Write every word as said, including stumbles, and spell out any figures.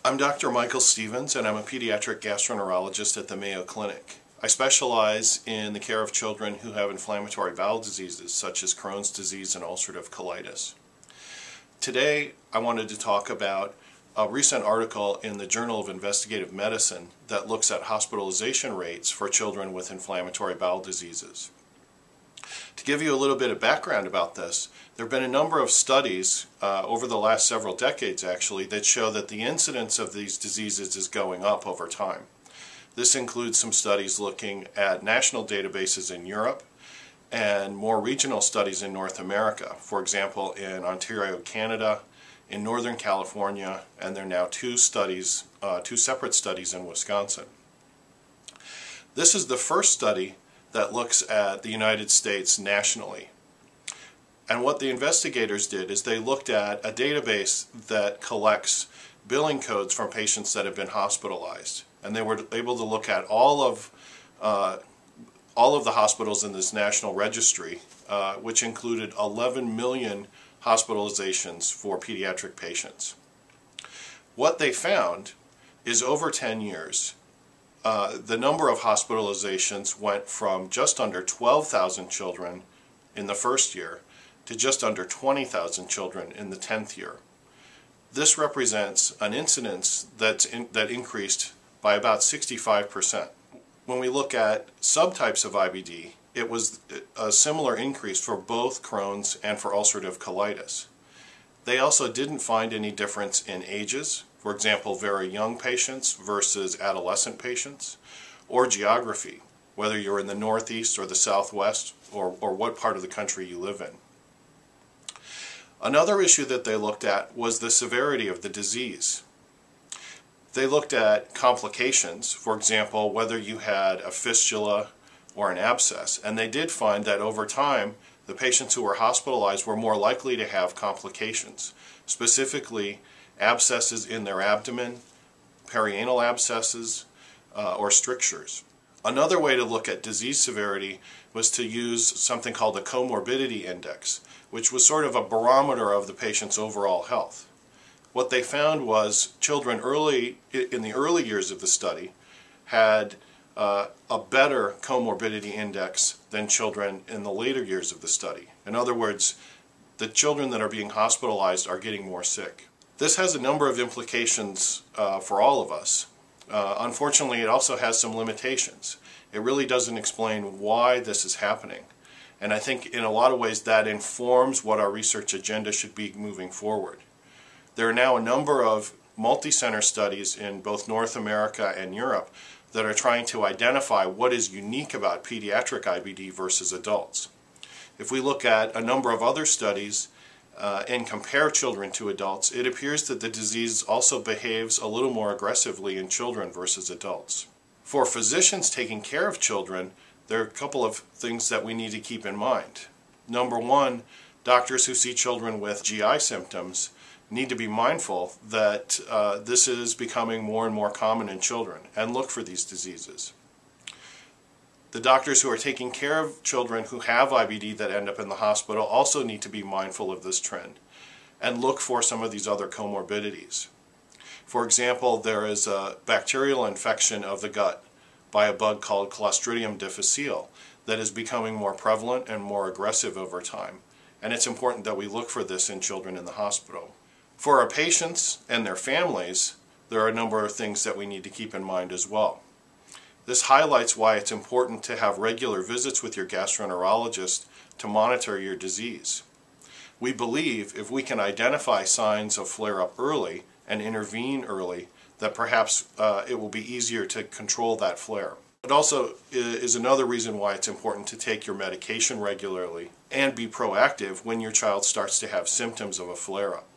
I'm Doctor Michael Stevens, and I'm a pediatric gastroenterologist at the Mayo Clinic. I specialize in the care of children who have inflammatory bowel diseases such as Crohn's disease and ulcerative colitis. Today I wanted to talk about a recent article in the Journal of Investigative Medicine that looks at hospitalization rates for children with inflammatory bowel diseases. To give you a little bit of background about this, there have been a number of studies uh, over the last several decades actually that show that the incidence of these diseases is going up over time. This includes some studies looking at national databases in Europe and more regional studies in North America. For example, in Ontario, Canada, in Northern California, and there are now two studies, uh, two separate studies in Wisconsin. This is the first study that looks at the United States nationally. And what the investigators did is they looked at a database that collects billing codes from patients that have been hospitalized. And they were able to look at all of, uh, all of the hospitals in this national registry, uh, which included eleven million hospitalizations for pediatric patients. What they found is over ten years, Uh, the number of hospitalizations went from just under twelve thousand children in the first year to just under twenty thousand children in the tenth year. This represents an incidence that's in, that increased by about sixty-five percent. When we look at subtypes of I B D, it was a similar increase for both Crohn's and for ulcerative colitis. They also didn't find any difference in ages. For example, very young patients versus adolescent patients, or geography, whether you're in the Northeast or the Southwest, or, or what part of the country you live in. Another issue that they looked at was the severity of the disease. They looked at complications, for example, whether you had a fistula or an abscess, and they did find that over time, the patients who were hospitalized were more likely to have complications, specifically abscesses in their abdomen, perianal abscesses, uh, or strictures. Another way to look at disease severity was to use something called a comorbidity index, which was sort of a barometer of the patient's overall health. What they found was children early in the early years of the study had uh, a better comorbidity index than children in the later years of the study. In other words, the children that are being hospitalized are getting more sick. This has a number of implications uh, for all of us. Uh, unfortunately, it also has some limitations. It really doesn't explain why this is happening. And I think in a lot of ways that informs what our research agenda should be moving forward. There are now a number of multi-center studies in both North America and Europe that are trying to identify what is unique about pediatric I B D versus adults. If we look at a number of other studies Uh, and compare children to adults, it appears that the disease also behaves a little more aggressively in children versus adults. For physicians taking care of children, there are a couple of things that we need to keep in mind. Number one, doctors who see children with G I symptoms need to be mindful that uh, this is becoming more and more common in children and look for these diseases. The doctors who are taking care of children who have I B D that end up in the hospital also need to be mindful of this trend and look for some of these other comorbidities. For example, there is a bacterial infection of the gut by a bug called Clostridium difficile that is becoming more prevalent and more aggressive over time, and it's important that we look for this in children in the hospital. For our patients and their families, there are a number of things that we need to keep in mind as well. This highlights why it's important to have regular visits with your gastroenterologist to monitor your disease. We believe if we can identify signs of flare-up early and intervene early, that perhaps uh, it will be easier to control that flare. It also is another reason why it's important to take your medication regularly and be proactive when your child starts to have symptoms of a flare-up.